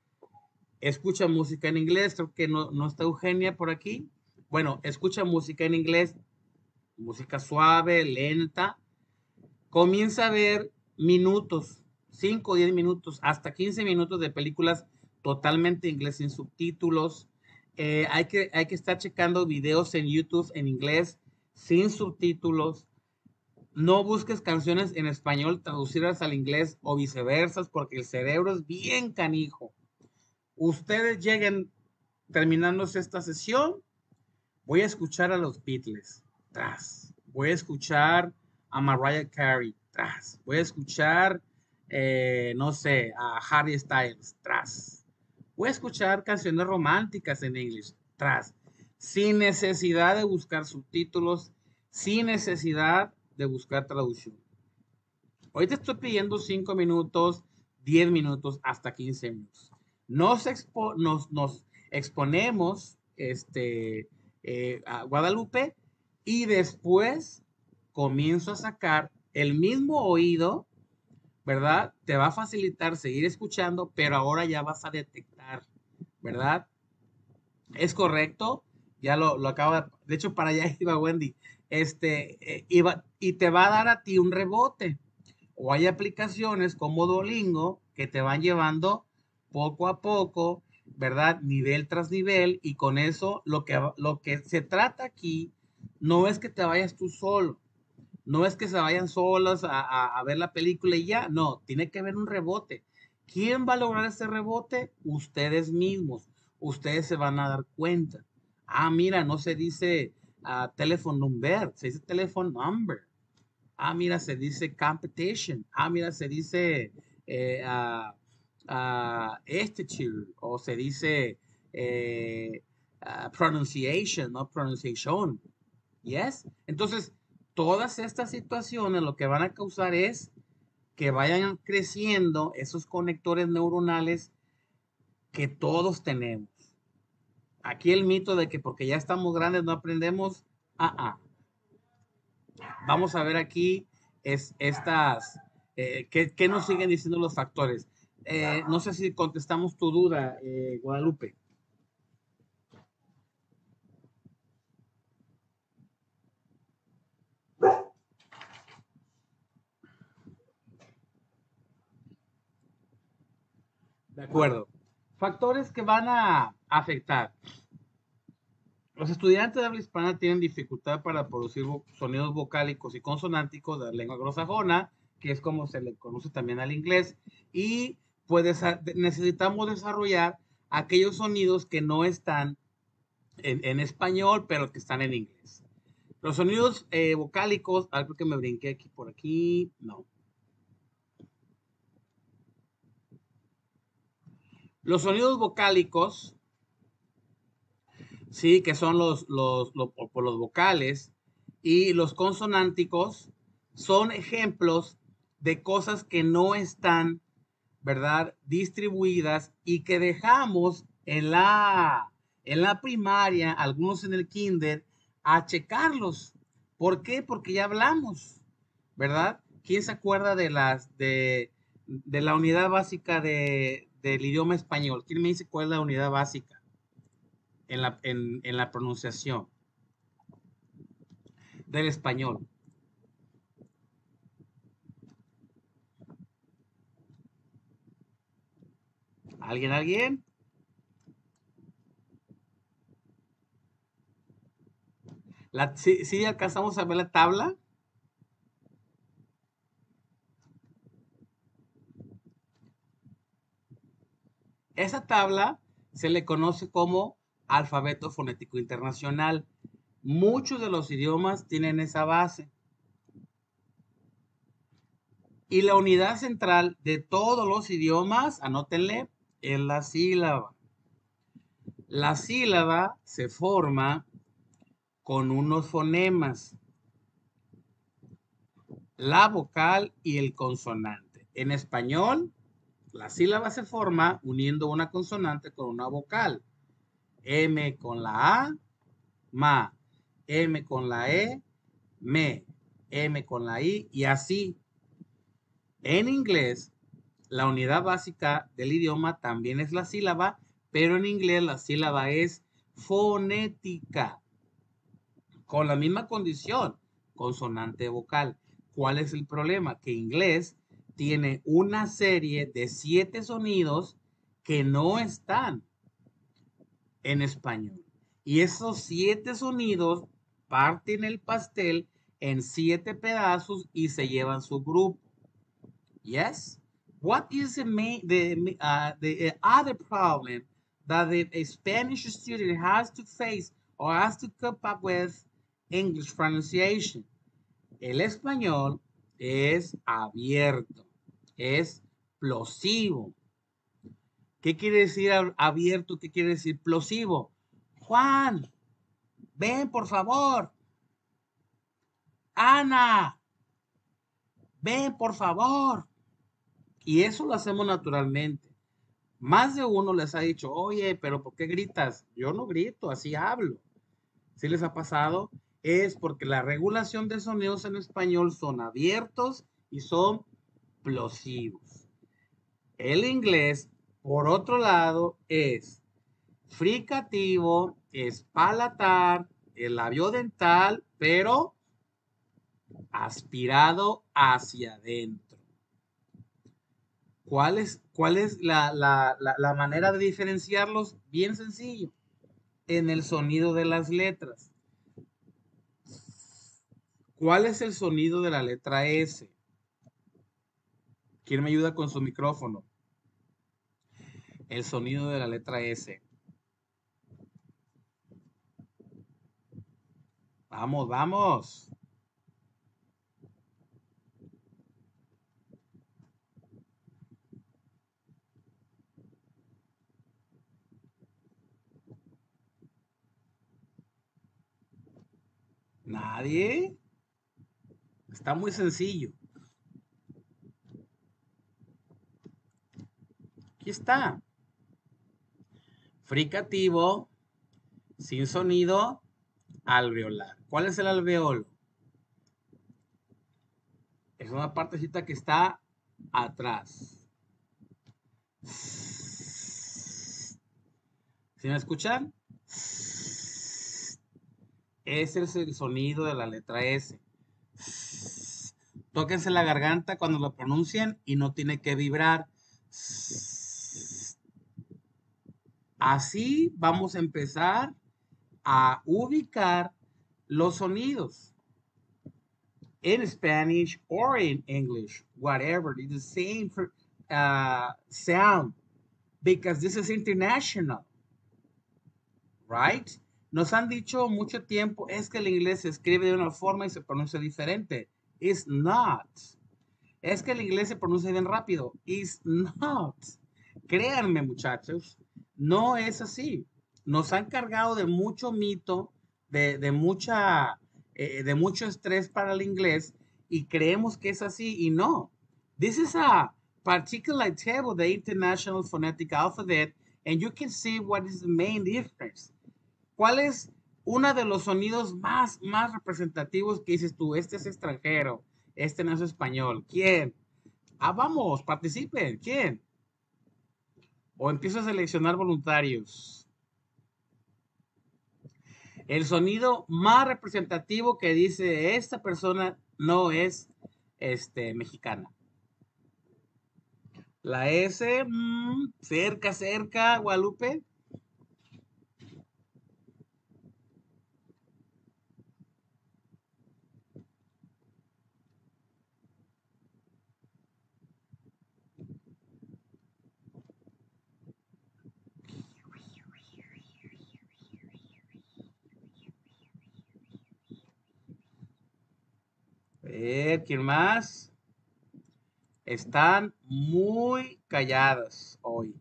Escucha música en inglés, creo que no, no está Eugenia por aquí. Bueno, escucha música en inglés, música suave, lenta. Comienza a ver minutos, cinco o diez minutos, hasta quince minutos de películas totalmente en inglés sin subtítulos. Eh, hay, que, hay que estar checando videos en YouTube en inglés sin subtítulos. No busques canciones en español traducidas al inglés o viceversa, porque el cerebro es bien canijo. Ustedes lleguen terminándose esta sesión, voy a escuchar a los Beatles, tras. Voy a escuchar a Mariah Carey, tras. Voy a escuchar, eh, no sé, a Harry Styles, tras. Voy a escuchar canciones románticas en inglés, tras. Sin necesidad de buscar subtítulos, sin necesidad de buscar traducción. Hoy te estoy pidiendo cinco minutos, diez minutos, hasta quince minutos. Nos, expo nos, nos exponemos este, eh, a Guadalupe y después comienzo a sacar el mismo oído, ¿verdad? Te va a facilitar seguir escuchando, pero ahora ya vas a detectar, ¿verdad? Es correcto, ya lo, lo acabo de, de hecho para allá iba Wendy, este, eh, iba, y te va a dar a ti un rebote. O hay aplicaciones como Duolingo que te van llevando poco a poco, ¿verdad? Nivel tras nivel, y con eso lo que, lo que se trata aquí no es que te vayas tú solo, no es que se vayan solos a, a, a ver la película y ya, no, tiene que haber un rebote. ¿Quién va a lograr ese rebote? Ustedes mismos. Ustedes se van a dar cuenta. Ah, mira, no se dice uh, telephone number, se dice telephone number. Ah, mira, se dice competition. Ah, mira, se dice eh, uh, uh, institute. O se dice eh, uh, pronunciation, no pronunciation. Yes. Entonces, todas estas situaciones lo que van a causar es que vayan creciendo esos conectores neuronales que todos tenemos. Aquí el mito de que porque ya estamos grandes no aprendemos. Ah, ah. Vamos a ver aquí es estas, eh, ¿qué, qué nos siguen diciendo los factores? Eh, no sé si contestamos tu duda, eh, Guadalupe. De acuerdo. Factores que van a afectar. Los estudiantes de habla hispana tienen dificultad para producir vo- sonidos vocálicos y consonánticos de la lengua anglosajona, que es como se le conoce también al inglés, y pues desa- necesitamos desarrollar aquellos sonidos que no están en, en español, pero que están en inglés. Los sonidos eh, vocálicos, algo que me brinqué aquí por aquí, no. Los sonidos vocálicos, sí, que son los, los, los, por los vocales, y los consonánticos son ejemplos de cosas que no están, ¿verdad? Distribuidas y que dejamos en la, en la primaria, algunos en el kinder, a checarlos. ¿Por qué? Porque ya hablamos, ¿verdad? ¿Quién se acuerda de las de, de la unidad básica de, del idioma español? ¿Quién me dice cuál es la unidad básica en la, en, en la pronunciación del español? ¿Alguien, alguien? La, ¿sí, sí alcanzamos a ver la tabla? Esa tabla se le conoce como alfabeto fonético internacional. Muchos de los idiomas tienen esa base. Y la unidad central de todos los idiomas, anótenle, es la sílaba. La sílaba se forma con unos fonemas, la vocal y el consonante. En español, la sílaba se forma uniendo una consonante con una vocal. M con la A, ma. M con la E, me. M con la I y así. En inglés, la unidad básica del idioma también es la sílaba, pero en inglés la sílaba es fonética, con la misma condición, consonante vocal. ¿Cuál es el problema? Que inglés tiene una serie de siete sonidos que no están en español. Y esos siete sonidos parten el pastel en siete pedazos y se llevan su grupo. Yes? What is the main, the, uh, the other problem that the a Spanish student has to face or has to cope up with English pronunciation? El español es abierto, es plosivo. ¿Qué quiere decir abierto? ¿Qué quiere decir plosivo? Juan, ven por favor. Ana, ven por favor. Y eso lo hacemos naturalmente. Más de uno les ha dicho, oye, pero ¿por qué gritas? Yo no grito, así hablo. Si les ha pasado, es porque la regulación de sonidos en español son abiertos y son plosivos. El inglés, por otro lado, es fricativo, es palatar, el labio dental, pero aspirado hacia adentro. ¿Cuál es, cuál es la, la, la, la manera de diferenciarlos? Bien sencillo. En el sonido de las letras. ¿Cuál es el sonido de la letra S? ¿Quién me ayuda con su micrófono? El sonido de la letra S. Vamos, vamos. ¿Nadie? Está muy sencillo. Aquí está. Fricativo, sin sonido, alveolar. ¿Cuál es el alveolo? Es una partecita que está atrás. ¿Sí me escuchan? Ese es el sonido de la letra S. Tóquense la garganta cuando lo pronuncien y no tiene que vibrar. Así vamos a empezar a ubicar los sonidos. In Spanish or in English, whatever, it's the same for, uh, sound because this is international, right? Nos han dicho mucho tiempo, es que el inglés se escribe de una forma y se pronuncia diferente. It's not. Es que el inglés se pronuncia bien rápido. It's not. Créanme, muchachos, no es así. Nos han cargado de mucho mito, de, de mucha, eh, de mucho estrés para el inglés y creemos que es así y no. This is a particular table, the International Phonetic Alphabet, and you can see what is the main difference. ¿Cuál es uno de los sonidos más, más representativos que dices tú? Este es extranjero, este no es español. ¿Quién? Ah, vamos, participen. ¿Quién? O empiezo a seleccionar voluntarios. El sonido más representativo que dice esta persona no es este, mexicana. La S, mmm, cerca, cerca, Guadalupe. ver, ¿quién más? Están muy calladas hoy.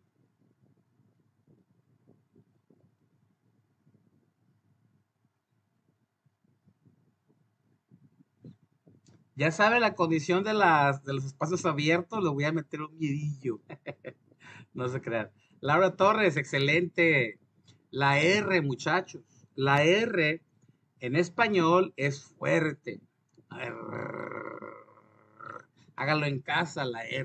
Ya sabe la condición de las de los espacios abiertos, le voy a meter un miedillo. No se crean. Laura Torres, excelente. La R, muchachos. La R en español es fuerte. Arr. Hágalo en casa, la R.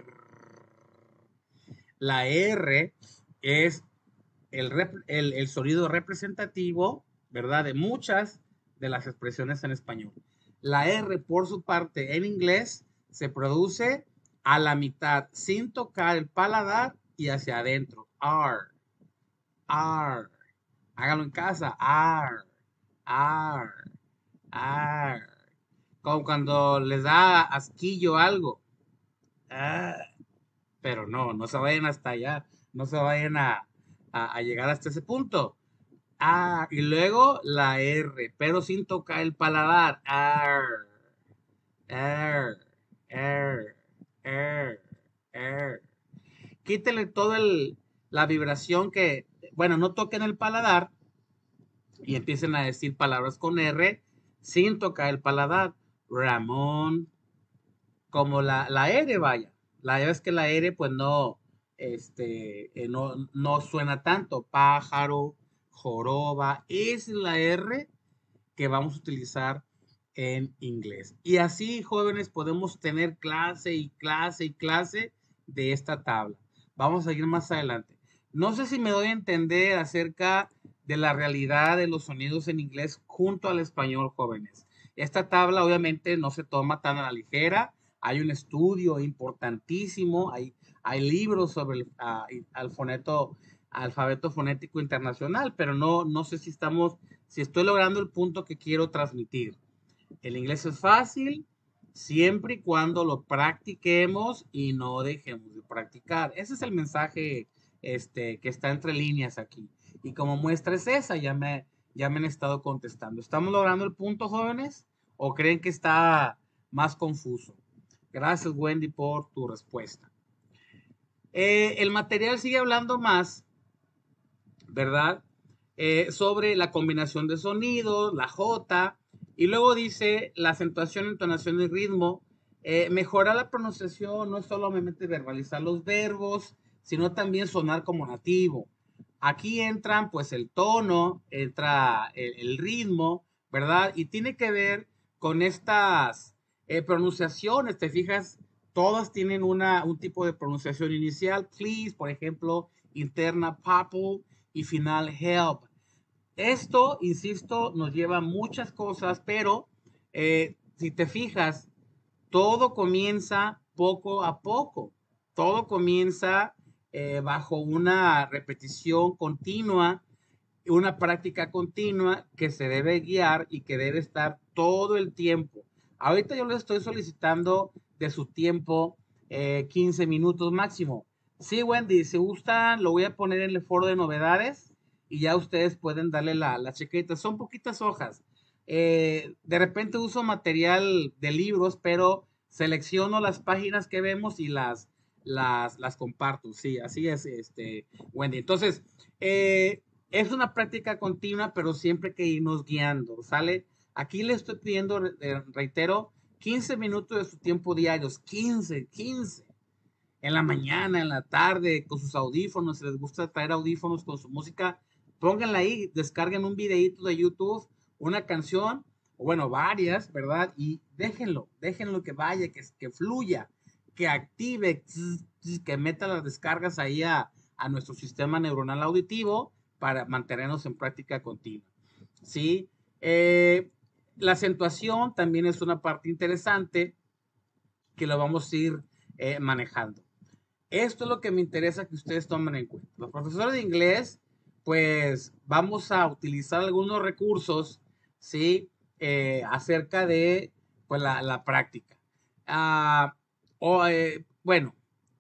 La R es el, rep- el, el sonido representativo, ¿verdad? De muchas de las expresiones en español. La R, por su parte, en inglés, se produce a la mitad, sin tocar el paladar y hacia adentro. R, R. Hágalo en casa. R, R, R. Como cuando les da asquillo algo. Ah, pero no, no se vayan hasta allá. No se vayan a, a, a llegar hasta ese punto. Ah, y luego la R, pero sin tocar el paladar. R, R, R, R, R. Quítele todo el, la vibración que, bueno, no toquen el paladar y empiecen a decir palabras con R sin tocar el paladar. Ramón, como la, la R, vaya. La verdad es que la R, pues no, este, eh, no, no suena tanto. Pájaro, joroba, es la R que vamos a utilizar en inglés. Y así, jóvenes, podemos tener clase y clase y clase de esta tabla. Vamos a ir más adelante. No sé si me doy a entender acerca de la realidad de los sonidos en inglés junto al español, jóvenes. Esta tabla obviamente no se toma tan a la ligera. Hay un estudio importantísimo, hay, hay libros sobre el uh, alfabeto, alfabeto fonético internacional, pero no, no sé si estamos, si estoy logrando el punto que quiero transmitir. El inglés es fácil siempre y cuando lo practiquemos y no dejemos de practicar. Ese es el mensaje este, que está entre líneas aquí. Y como muestra es esa, ya me, ya me han estado contestando. ¿Estamos logrando el punto, jóvenes? ¿O creen que está más confuso? Gracias, Wendy, por tu respuesta. Eh, el material sigue hablando más, ¿verdad? Eh, sobre la combinación de sonidos, la J, y luego dice la acentuación, entonación y ritmo. Eh, mejorar la pronunciación no es solamente verbalizar los verbos, sino también sonar como nativo. Aquí entran pues el tono, entra el, el ritmo, ¿verdad? Y tiene que ver con estas eh, pronunciaciones, ¿te fijas? Todas tienen una, un tipo de pronunciación inicial. Please, por ejemplo, interna, purple y final, help. Esto, insisto, nos lleva a muchas cosas, pero eh, si te fijas, todo comienza poco a poco. Todo comienza eh, bajo una repetición continua, una práctica continua que se debe guiar y que debe estar todo el tiempo. Ahorita yo les estoy solicitando de su tiempo eh, quince minutos máximo. Sí, Wendy, si gustan, lo voy a poner en el foro de novedades y ya ustedes pueden darle la, la chequeta. Son poquitas hojas. Eh, de repente uso material de libros, pero selecciono las páginas que vemos y las, las, las comparto. Sí, así es, este, Wendy. Entonces, eh, es una práctica continua, pero siempre hay que irnos guiando, ¿sale? Aquí le estoy pidiendo, eh, reitero, quince minutos de su tiempo diarios, quince, quince. En la mañana, en la tarde, con sus audífonos, si les gusta traer audífonos con su música, pónganla ahí, descarguen un videito de YouTube, una canción, o bueno, varias, ¿verdad? Y déjenlo, déjenlo que vaya, que, que fluya, que active, que meta las descargas ahí a, a nuestro sistema neuronal auditivo para mantenernos en práctica continua. ¿Sí? Eh, la acentuación también es una parte interesante que lo vamos a ir eh, manejando. Esto es lo que me interesa que ustedes tomen en cuenta. Los profesores de inglés, pues vamos a utilizar algunos recursos, ¿sí? Eh, acerca de pues, la, la práctica. Uh, o, eh, bueno,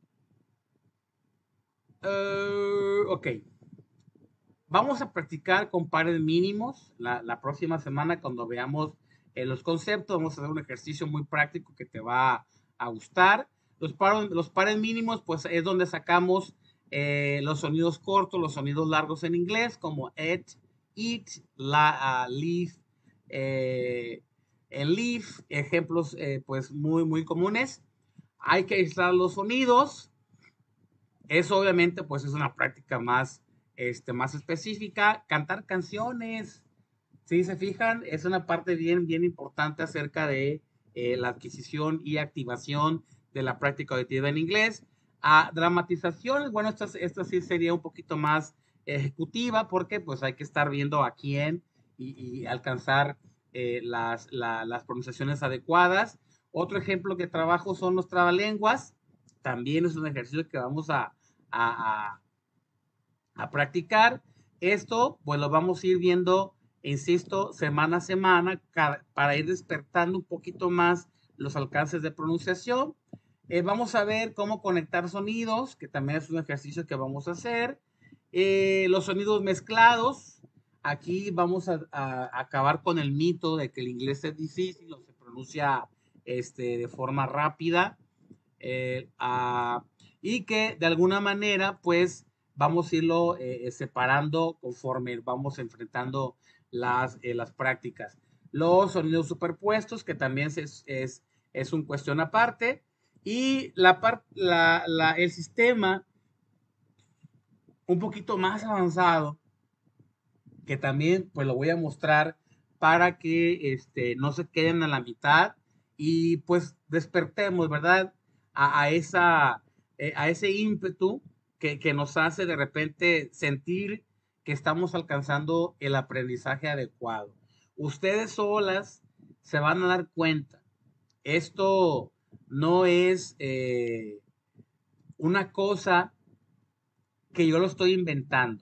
uh, ok. Vamos a practicar con pares mínimos la, la próxima semana cuando veamos eh, los conceptos. Vamos a hacer un ejercicio muy práctico que te va a gustar. Los, paros, los pares mínimos, pues es donde sacamos eh, los sonidos cortos, los sonidos largos en inglés, como et, eat, la, uh, leaf, eh, el leaf, ejemplos eh, pues muy, muy comunes. Hay que aislar los sonidos. Eso obviamente pues es una práctica más, este, más específica. Cantar canciones, si se fijan, es una parte bien, bien importante acerca de eh, la adquisición y activación de la práctica auditiva en inglés. A dramatizaciones, bueno, esta, esta sí sería un poquito más ejecutiva porque pues hay que estar viendo a quién y, y alcanzar eh, las, la, las pronunciaciones adecuadas. Otro ejemplo que trabajo son los trabalenguas. También es un ejercicio que vamos a, a, a, a practicar. Esto pues lo vamos a ir viendo, insisto, semana a semana cada, para ir despertando un poquito más los alcances de pronunciación. Eh, vamos a ver cómo conectar sonidos, que también es un ejercicio que vamos a hacer. Eh, los sonidos mezclados. Aquí vamos a, a, acabar con el mito de que el inglés es difícil o se pronuncia este, de forma rápida. Eh, a, y que de alguna manera, pues, vamos a irlo eh, separando conforme vamos enfrentando las, eh, las prácticas. Los sonidos superpuestos, que también es, es, es un cuestión aparte. Y la, par, la, la, el sistema un poquito más avanzado, que también pues lo voy a mostrar para que este, no se queden a la mitad y pues despertemos, ¿verdad? A, a esa, eh, a ese ímpetu que, que nos hace de repente sentir que estamos alcanzando el aprendizaje adecuado. Ustedes solas se van a dar cuenta. Esto no es eh, una cosa que yo lo estoy inventando.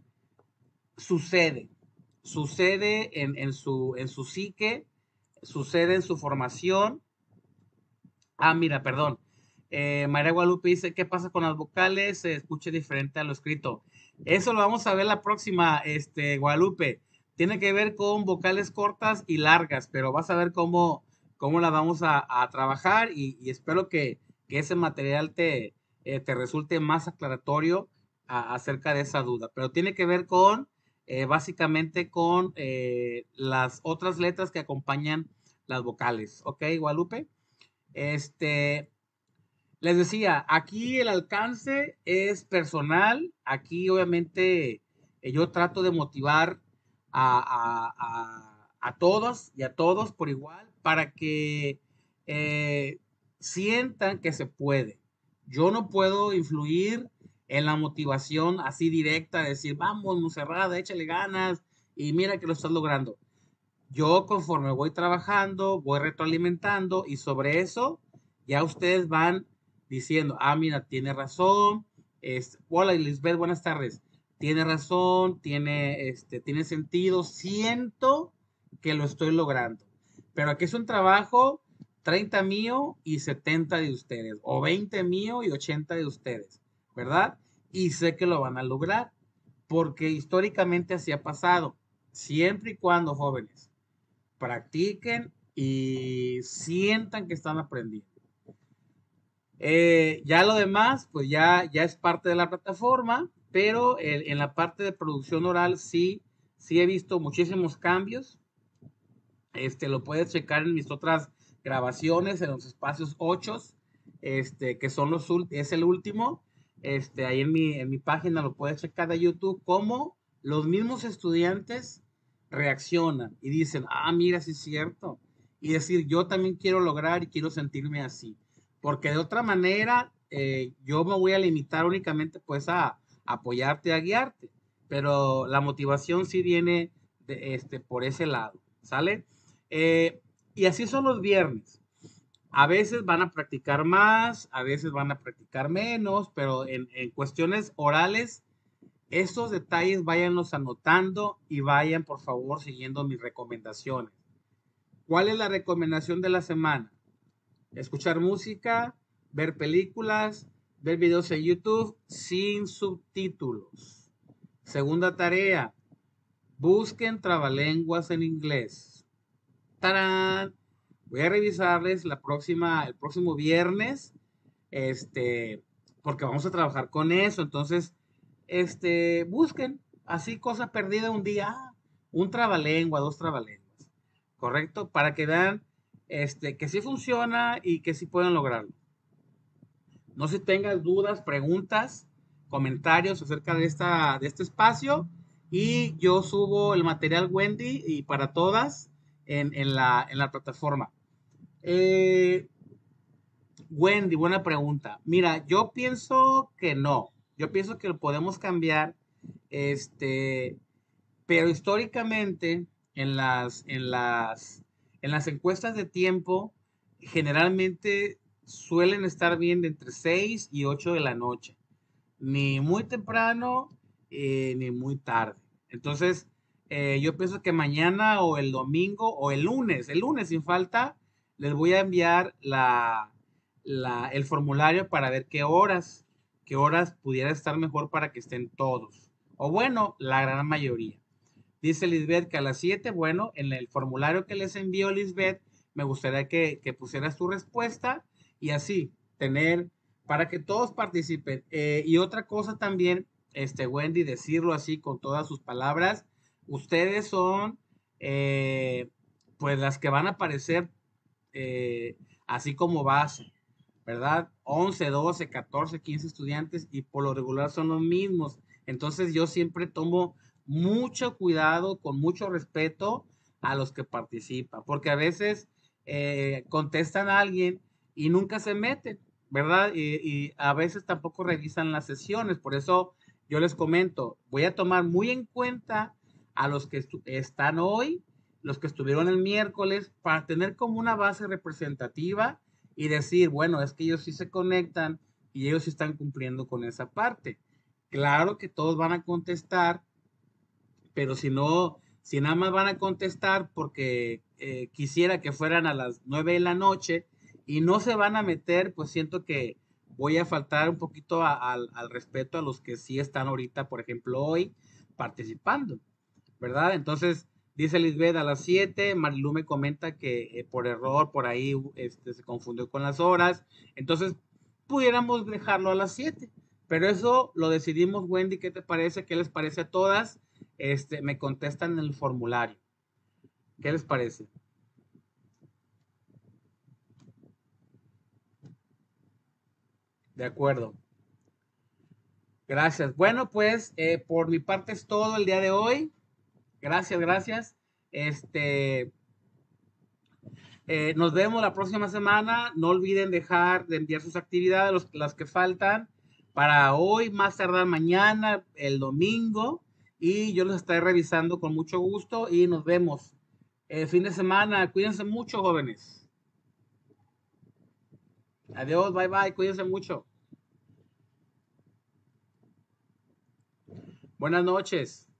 Sucede, sucede en, en, su, en su psique, sucede en su formación. Ah, mira, perdón. Eh, María Guadalupe dice, ¿qué pasa con las vocales? Se escucha diferente a lo escrito. Eso lo vamos a ver la próxima, este, Guadalupe. Tiene que ver con vocales cortas y largas, pero vas a ver cómo, cómo la vamos a, a trabajar y, y, espero que, que ese material te, eh, te resulte más aclaratorio a, acerca de esa duda. Pero tiene que ver con, eh, básicamente, con eh, las otras letras que acompañan las vocales. ¿Ok, Guadalupe? Este, les decía, aquí el alcance es personal. Aquí obviamente eh, yo trato de motivar a, a, a, a todas y a todos por igual para que eh, sientan que se puede. Yo no puedo influir en la motivación así directa, decir, vamos, Monserrada, échale ganas y mira que lo estás logrando. Yo conforme voy trabajando, voy retroalimentando y sobre eso ya ustedes van diciendo, ah, mira, tiene razón. Es, hola, Lisbeth, buenas tardes. Tiene razón, tiene, este, tiene sentido, siento que lo estoy logrando. Pero aquí es un trabajo treinta mío y setenta de ustedes, o veinte mío y ochenta de ustedes, ¿verdad? Y sé que lo van a lograr, porque históricamente así ha pasado, siempre y cuando, jóvenes, practiquen y sientan que están aprendiendo. Eh, ya lo demás, pues ya, ya es parte de la plataforma, pero el, en la parte de producción oral sí, sí he visto muchísimos cambios. Este, lo puedes checar en mis otras grabaciones, en los espacios ocho, este, que son los, es el último. Este, ahí en mi, en mi página lo puedes checar de YouTube, cómo los mismos estudiantes reaccionan y dicen, ah, mira, sí es cierto. Y decir, yo también quiero lograr y quiero sentirme así. Porque de otra manera, eh, yo me voy a limitar únicamente pues a, a apoyarte, a guiarte. Pero la motivación sí viene de, este, por ese lado, ¿sale? Eh, y así son los viernes. A veces van a practicar más, a veces van a practicar menos, pero en, en cuestiones orales, estos detalles váyanlos anotando y vayan por favor siguiendo mis recomendaciones. ¿Cuál es la recomendación de la semana? Escuchar música, ver películas, ver videos en YouTube sin subtítulos. Segunda tarea, busquen trabalenguas en inglés. ¡Tarán! Voy a revisarles la próxima, el próximo viernes, este, porque vamos a trabajar con eso. Entonces, este, busquen así cosa perdida un día, ah, un trabalengua, dos trabalenguas, ¿correcto? Para que vean, este, que sí funciona y que sí pueden lograrlo. No sé si tengas dudas, preguntas, comentarios acerca de, esta, de este espacio. Y yo subo el material Wendy y para todas en, en la, en la plataforma. Eh, Wendy, buena pregunta. Mira, yo pienso que no. Yo pienso que lo podemos cambiar. Este, pero históricamente en las, en las, en las encuestas de tiempo, generalmente suelen estar bien de entre seis y ocho de la noche. Ni muy temprano, eh, ni muy tarde. Entonces, eh, yo pienso que mañana o el domingo o el lunes, el lunes sin falta, les voy a enviar la, la- el formulario para ver qué horas, qué horas pudiera estar mejor para que estén todos. O bueno, la gran mayoría. Dice Lisbeth que a las siete, bueno, en el formulario que les envió Lisbeth, me gustaría que, que pusieras tu respuesta y así tener, para que todos participen. Eh, y otra cosa también, este Wendy, decirlo así con todas sus palabras, ustedes son eh, pues las que van a aparecer eh, así como base, ¿verdad? Once, doce, catorce, quince estudiantes y por lo regular son los mismos. Entonces yo siempre tomo mucho cuidado, con mucho respeto a los que participan, porque a veces eh, contestan a alguien y nunca se meten, ¿verdad? Y, y a veces tampoco revisan las sesiones. Por eso yo les comento, voy a tomar muy en cuenta a los que están hoy, los que estuvieron el miércoles, para tener como una base representativa y decir, bueno, es que ellos sí se conectan y ellos sí están cumpliendo con esa parte. Claro que todos van a contestar, pero si no, si nada más van a contestar porque eh, quisiera que fueran a las nueve de la noche y no se van a meter, pues siento que voy a faltar un poquito a, a, al respeto a los que sí están ahorita, por ejemplo, hoy participando, ¿verdad? Entonces, dice Lisbeth a las siete, Marilu me comenta que eh, por error por ahí este, se confundió con las horas, entonces pudiéramos dejarlo a las siete, pero eso lo decidimos, Wendy, ¿qué te parece? ¿Qué les parece a todas? Este, me contestan en el formulario. ¿Qué les parece? De acuerdo. Gracias. Bueno, pues eh, por mi parte es todo el día de hoy. Gracias, gracias. Este, Eh, nos vemos la próxima semana. No olviden dejar de enviar sus actividades, los- las que faltan, para hoy, más tardar mañana, el domingo. Y yo los estaré revisando con mucho gusto y nos vemos el fin de semana. Cuídense mucho, jóvenes. Adiós, bye bye, cuídense mucho. Buenas noches.